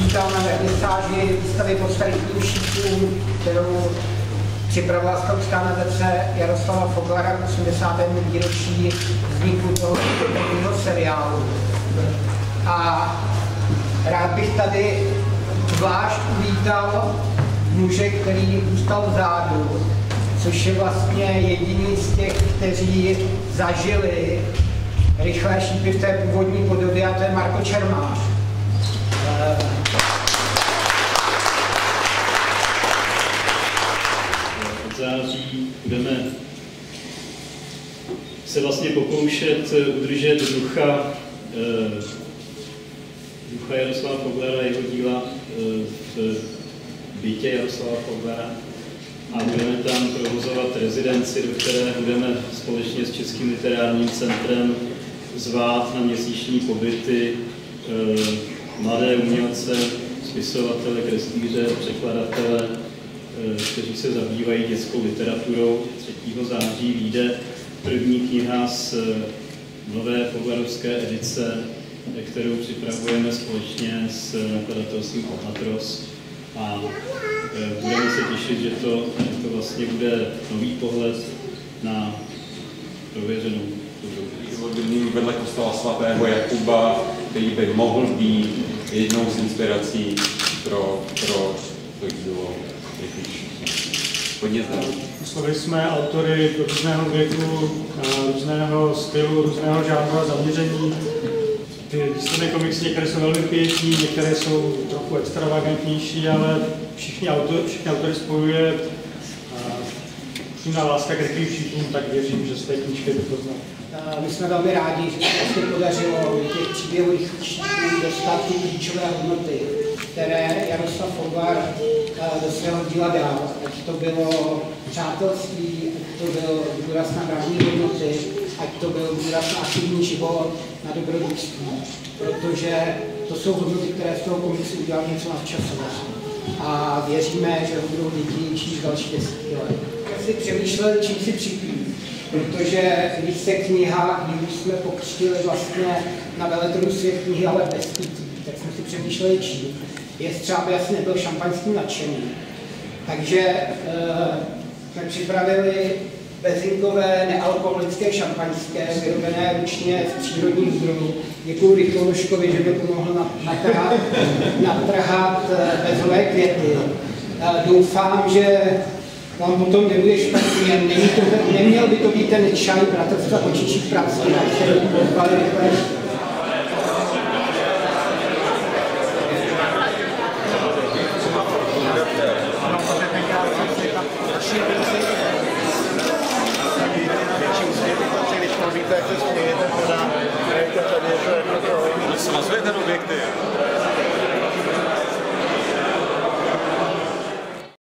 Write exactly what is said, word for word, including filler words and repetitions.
vítal na vernisáži výstavy Podstavitním šípům, kterou připravila skautská nadace Jaroslava Foglara k osmdesátému výročí vzniku toho prvního seriálu. A rád bych tady zvlášť uvítal muže, který zůstal vzadu, což je vlastně jediný z těch, kteří zažili rychlé šípy v té původní podobě, a to je Marko Čermář. Od září budeme se vlastně pokoušet udržet ducha, ducha Jaroslava Foglara, jeho díla v bytě Jaroslava Foglara. A budeme tam provozovat rezidenci, do které budeme společně s Českým literárním centrem zvát na měsíční pobyty e, mladé umělce, spisovatele, kreslíře, překladatele, e, kteří se zabývají dětskou literaturou. třetího září vyjde první kniha z nové foglarovské edice, kterou připravujeme společně s nakladatelstvím Albatros. A e, budeme se těšit, že to, to vlastně bude nový pohled na prověřenou kulturou. Vedle kostela svatého Jakuba, který by mohl být jednou z inspirací pro, pro to dílo. Hodně známe. Oslovili jsme autory různého věku, různého stylu, různého žánru a zaměření. Ty výsledné komiksy některé jsou velmi pěkný, některé jsou trochu extravagantnější, ale všichni autory, všichni autory spojuje přímá láska k rychlým šípům, tak věřím, že z té knížky to poznám. My jsme velmi rádi, že se vlastně podařilo těch příběhů rychlých šípů dostat ty klíčové hodnoty, které Jaroslav Foglar do svého díla dal. Ať to bylo přátelství, ať to byl důraz na právní hodnoty, ať to byl důraz na aktivní život, na dobrodružství, protože to jsou hodnoty, které z toho komiksu udělali něco nadčasového. A věříme, že ho budou lidi číst další desítky let. Já si přemýšlel, čím si připít, protože když se kniha, když jsme pokřtili vlastně na veletrhu Svět knihy, ale bez pití, tak jsme si přemýšleli čím. Je třeba by asi nebyl šampaňským nadšený. Takže e, jsme připravili bezinkové nealkoholické šampaňské, vyrobené ručně z přírodních zdrojů. Děkuji Rychlonoškovi, že mi pomohl natrhat, natrhat bezhové květy. Doufám, že vám potom nebude špatně. Neměl by to být ten čaj bratrstva kočičích prací, jak se pozvali rychle. Svazuje ten objektiv.